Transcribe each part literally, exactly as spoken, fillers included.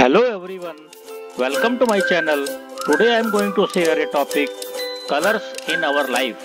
Hello everyone, welcome to my channel. Today I am going to share a topic, colors in our life.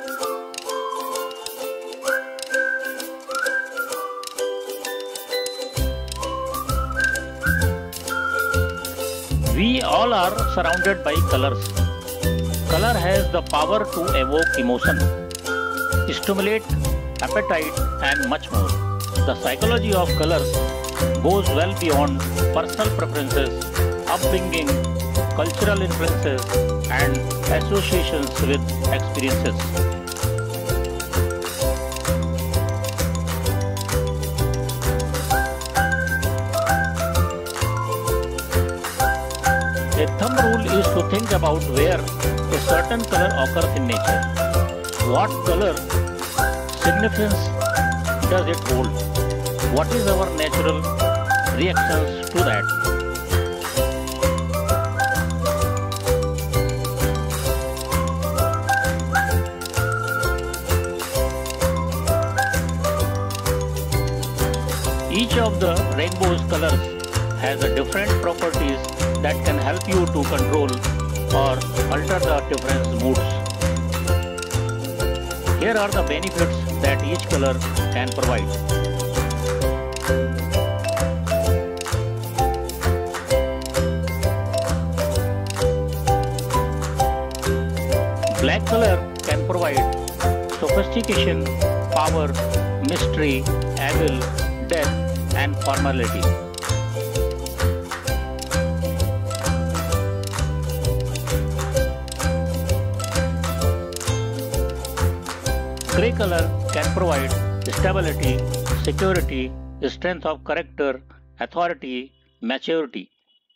We all are surrounded by colors. Color has the power to evoke emotion, stimulate appetite and much more. The psychology of colors goes well beyond personal preferences, upbringing, cultural influences, and associations with experiences. A thumb rule is to think about where a certain color occurs in nature. What color significance does it hold? What is our natural reactions to that? Each of the rainbow's colors has a different properties that can help you to control or alter the different moods. Here are the benefits that each color can provide. Black color can provide sophistication, power, mystery, evil, death, and formality. Grey color can provide stability, security, strength of character, authority, maturity.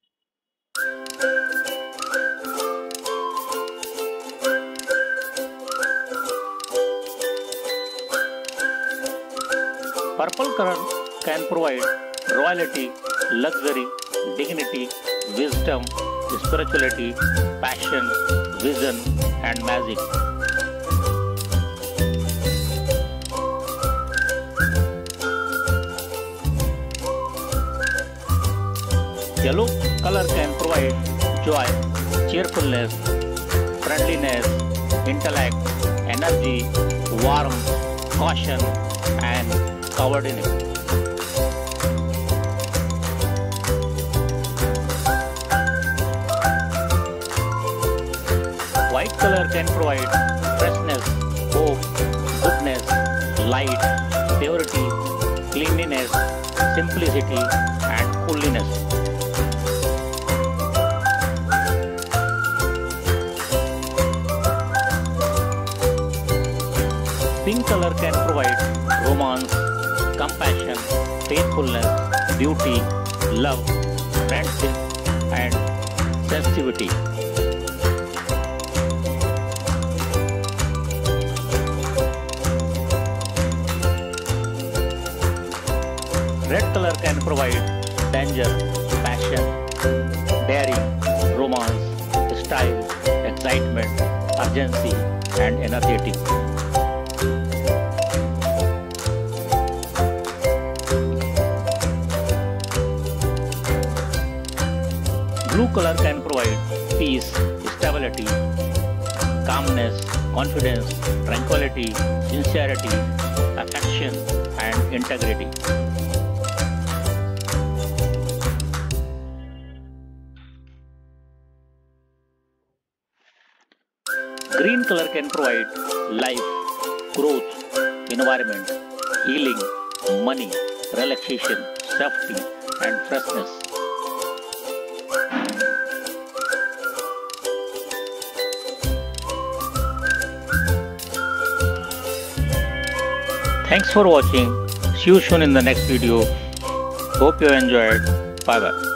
Purple color can provide royalty, luxury, dignity, wisdom, spirituality, passion, vision, and magic. Yellow color can provide joy, cheerfulness, friendliness, intellect, energy, warmth, caution, and cowardice. White color can provide freshness, hope, goodness, light, purity, cleanliness, simplicity, and coolness. Pink color can provide romance, compassion, faithfulness, beauty, love, friendship, and sensitivity. Red color can provide danger, passion, daring, romance, style, excitement, urgency, and energetic. Blue color can provide peace, stability, calmness, confidence, tranquility, sincerity, affection, and integrity. Green color can provide life, growth, environment, healing, money, relaxation, safety, and freshness. Thanks for watching. See you soon in the next video. Hope you enjoyed. Bye bye.